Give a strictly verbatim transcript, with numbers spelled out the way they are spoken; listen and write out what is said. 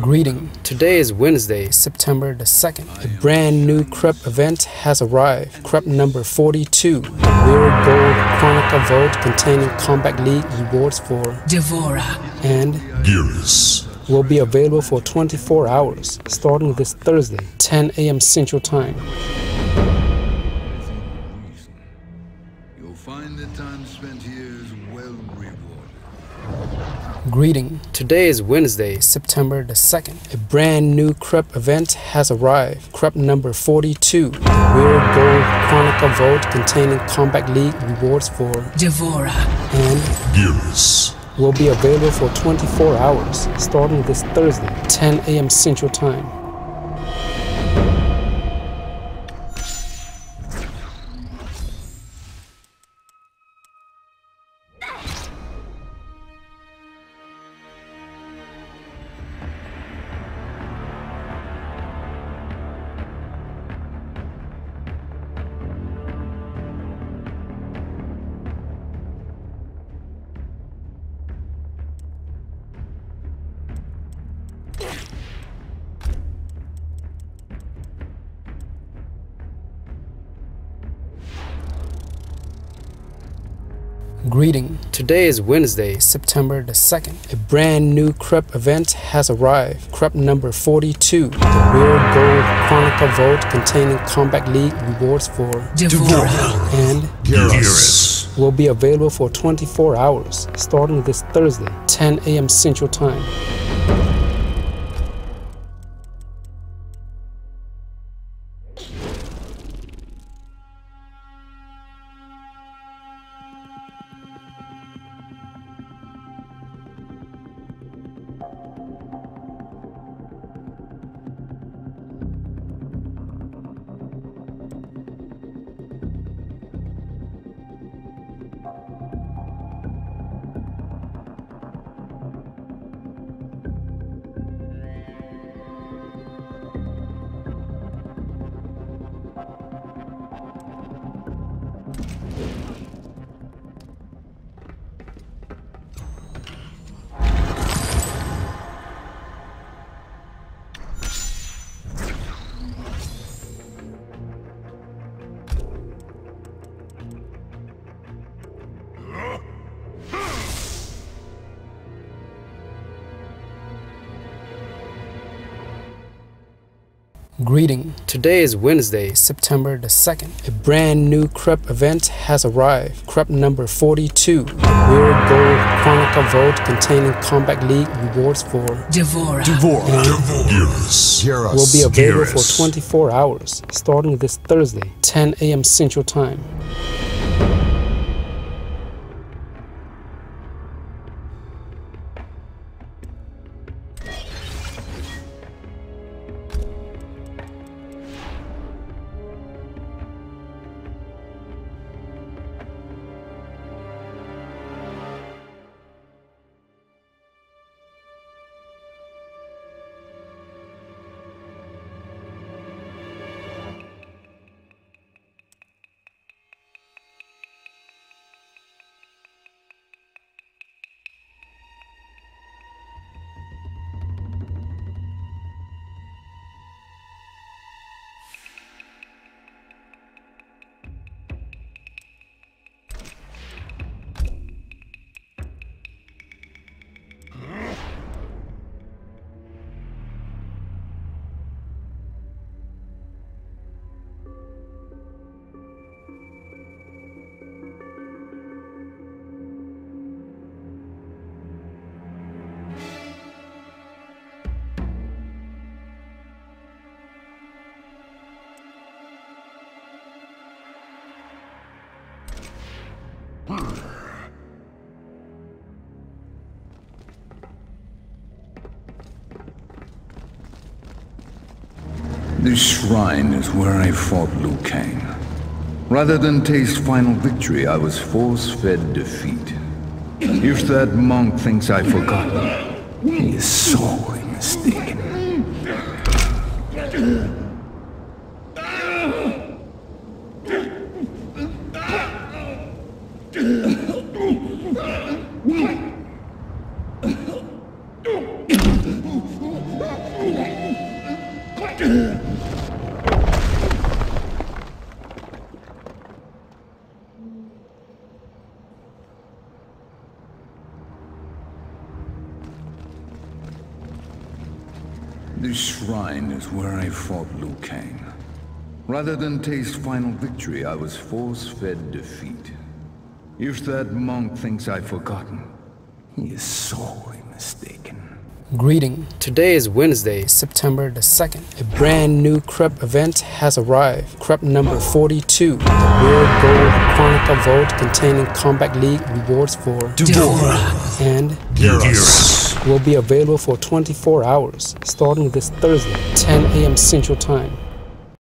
Greeting. Today is Wednesday, September the second. A brand new Crep event has arrived. Crep number forty-two. A Weird Gold Chronicle Vault containing Combat League rewards for Devora and Geras will be available for twenty-four hours, starting this Thursday, ten A M Central Time. You'll find that time spent here is well rewarded. Greeting. Today is Wednesday, September the second. A brand new Crep event has arrived. Crep number forty-two. A Weird Gold Chronicle Vault containing Combat League rewards for Devora and Geras will be available for twenty-four hours, starting this Thursday, ten A M Central Time. Greeting. Today is Wednesday, September the second. A brand new Crep event has arrived. Crep number forty-two. The Weird Gold Chronicle Vault containing Combat League rewards for Devora and Geras will be available for twenty-four hours, starting this Thursday, ten A M Central Time. Greeting. Today is Wednesday, September the second. A brand new Crep event has arrived. Crep number forty-two. A Weird Gold Chronicle Vault containing Combat League rewards for Devora Geras will be available for Geras twenty-four hours, starting this Thursday, ten A M Central Time. This shrine is where I fought Liu Kang. Rather than taste final victory, I was force-fed defeat. If that monk thinks I've forgotten, he is sorely mistaken. This shrine is where I fought Liu Kang. Rather than taste final victory, I was force-fed defeat. If that monk thinks I've forgotten, he is sorely mistaken. Greeting. Today is Wednesday, September the second. A brand new Crep event has arrived. Crep number forty-two. The Weird Gold Chronicle Vault containing Combat League rewards for Deborah and Garrus will be available for twenty-four hours, starting this Thursday, ten A M Central Time.